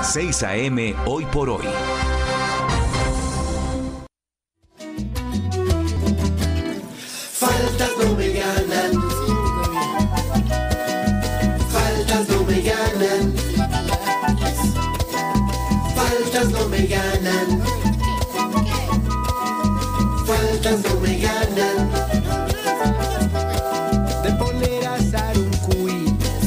6 a.m. Hoy por Hoy. Faltas no me ganan. Faltas no me ganan. Faltas no me ganan. Faltas no me ganan. De poner a asar un cuy.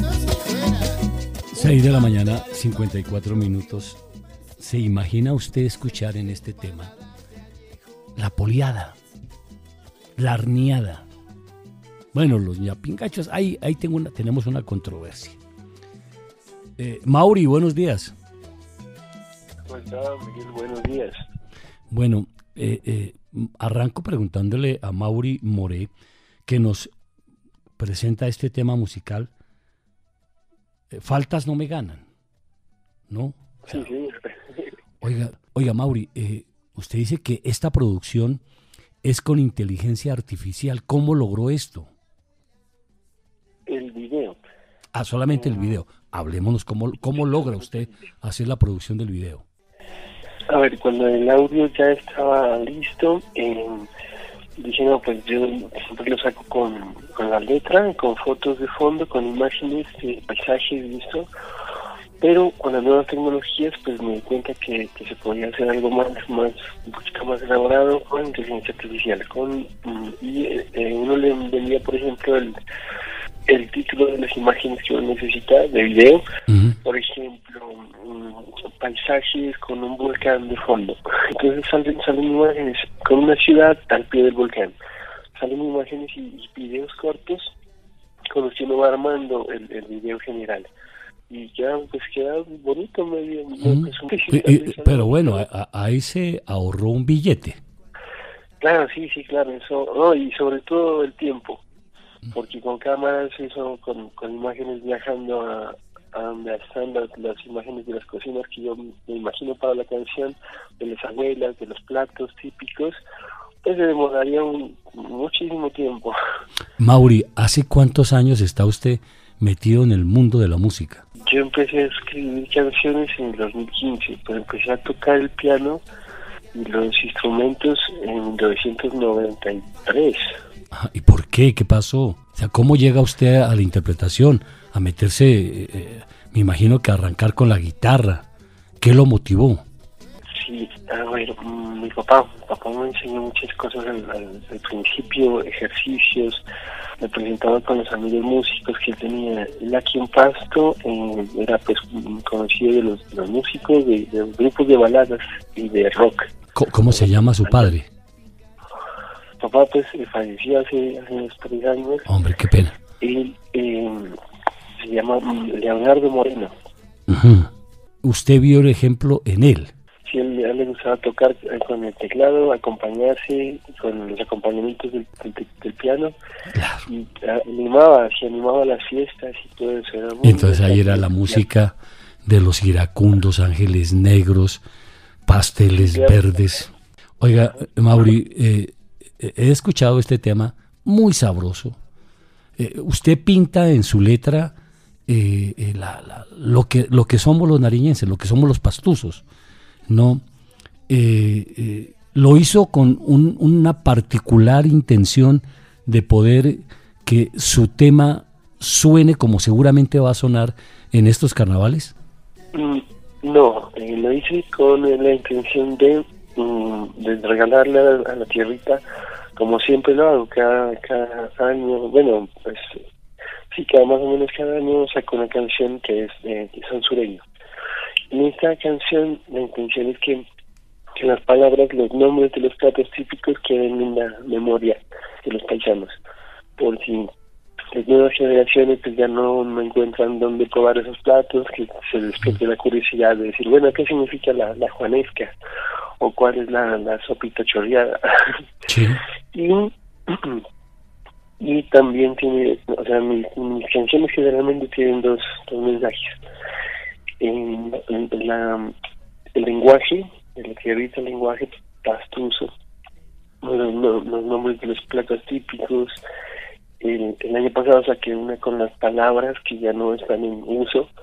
6 de la mañana, 54 minutos. ¿Se imagina usted escuchar en este tema la poliada, la arniada? Bueno, los ñapingachos, ahí tenemos una controversia. Mauri, buenos días. ¿Cómo está, Miguel? Buenos días. Bueno, arranco preguntándole a Mauri Moré, que nos presenta este tema musical. Faltas no me ganan, ¿no? O sea, Sí. Oiga, Mauri, usted dice que esta producción es con inteligencia artificial. ¿Cómo logró esto? El video. Solamente el video. Hablémonos, ¿cómo logra usted hacer la producción del video? A ver, cuando el audio ya estaba listo, dije, no, pues yo siempre lo saco con la letra, con fotos de fondo, con imágenes, paisajes y esto. Pero con las nuevas tecnologías, pues me di cuenta que se podía hacer algo un poquito más elaborado con inteligencia artificial. Uno le vendía, por ejemplo, el título de las imágenes que uno necesita de video. Uh-huh. Por ejemplo, paisajes con un volcán de fondo. Entonces salen imágenes con una ciudad al pie del volcán. Salen imágenes y videos cortos con los que uno va armando el video general. Y ya pues queda bonito, medio. Pero bueno, ahí se ahorró un billete. Claro, sí, claro, eso, no, y sobre todo el tiempo, porque con cámaras, eso, con imágenes viajando a donde están las imágenes de las cocinas que yo me imagino para la canción, de las abuelas, de los platos típicos, pues se demoraría muchísimo tiempo. Mauri, ¿hace cuántos años está usted metido en el mundo de la música? Yo empecé a escribir canciones en el 2015, pero empecé a tocar el piano y los instrumentos en 1993. ¿Y por qué? ¿Qué pasó? O sea, ¿cómo llega usted a la interpretación? A meterse, me imagino que a arrancar con la guitarra. ¿Qué lo motivó? Sí, a ver, mi papá me enseñó muchas cosas al principio, ejercicios. Me presentaba con los amigos músicos que él tenía. Él aquí en Pasto era pues conocido de los músicos de grupos de baladas y de rock. ¿Cómo se llama su padre? Papá pues falleció hace unos 3 años. Hombre, qué pena. Él se llama Leonardo Moreno. Uh-huh. ¿Usted vio el ejemplo en él? Sí, a él le gustaba tocar con el teclado, acompañarse con los acompañamientos del piano. Claro. Y animaba las fiestas y todo eso. Entonces ahí era la música de los iracundos, ángeles negros, pasteles verdes. Oiga, Mauri, he escuchado este tema muy sabroso. Usted pinta en su letra lo que somos los nariñenses, lo que somos los pastuzos, ¿no? Lo hizo con una particular intención de poder que su tema suene como seguramente va a sonar en estos carnavales. No, lo hice con la intención de regalarle a la tierrita, como siempre lo hago, cada año. Bueno, pues sí, más o menos cada año saco una canción que es de son sureño. En esta canción la intención es que las palabras, los nombres de los platos típicos queden en la memoria de los paisanos, por si las nuevas generaciones pues ya no encuentran dónde probar esos platos, que se despierte la curiosidad de decir, bueno, ¿qué significa la juanesca? O cuál es la sopita chorreada. Sí. Y también tiene, o sea, mis canciones generalmente tienen dos mensajes. El lenguaje, el lenguaje pastuso, los nombres de los platos típicos. El año pasado saqué una con las palabras que ya no están en uso,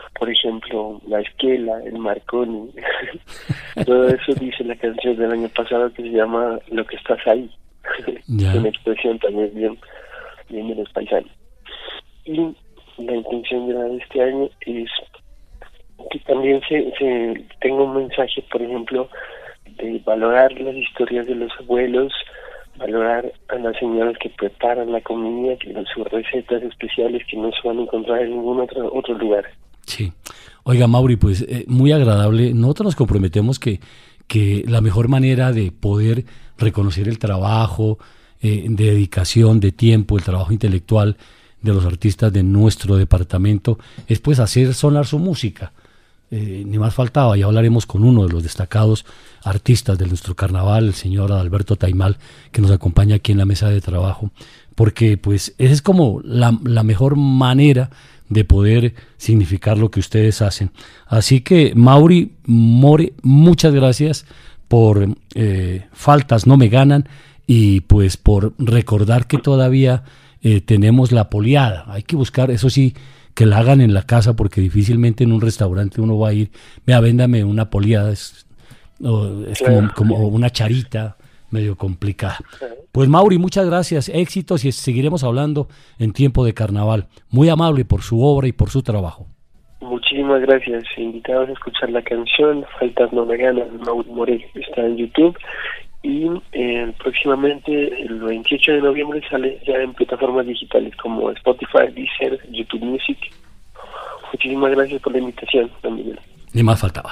por ejemplo, la esquela, el Marconi, todo eso dice la canción del año pasado que se llama Lo que estás ahí, Ya. una expresión también bien de los paisanos. Y la intención de este año es que también tenga un mensaje, por ejemplo, de valorar las historias de los abuelos, valorar a las señoras que preparan la comida, que sus recetas especiales que no se van a encontrar en ningún otro lugar. Sí. Oiga, Mauri, pues muy agradable. Nosotros nos comprometemos que la mejor manera de poder reconocer el trabajo, de dedicación, de tiempo, el trabajo intelectual de los artistas de nuestro departamento es pues hacer sonar su música. Ni más faltaba, ya hablaremos con uno de los destacados artistas de nuestro carnaval, el señor Adalberto Taimal, que nos acompaña aquí en la mesa de trabajo, porque pues esa es como la mejor manera de poder significar lo que ustedes hacen. Así que Mauri More, muchas gracias por Faltas no me ganan y pues por recordar que todavía tenemos la poliada. Hay que buscar, eso sí, que la hagan en la casa, porque difícilmente en un restaurante uno va a ir, vea, véndame una poliada, es como una charita medio complicada. Pues Mauri, muchas gracias, éxitos y seguiremos hablando en tiempo de carnaval. Muy amable por su obra y por su trabajo. Muchísimas gracias, invitados a escuchar la canción Faltas no me ganan, Mauri More, está en YouTube y próximamente el 28 de noviembre sale ya en plataformas digitales como Spotify, Deezer, YouTube Music. Muchísimas gracias por la invitación, don Miguel. Ni más faltaba.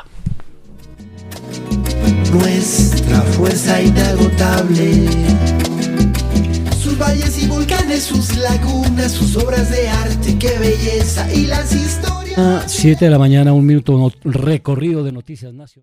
Nuestra fuerza inagotable, sus valles y volcanes, sus lagunas, sus obras de arte, qué belleza y las historias. 7 de la mañana, un minuto, recorrido de noticias nacionales.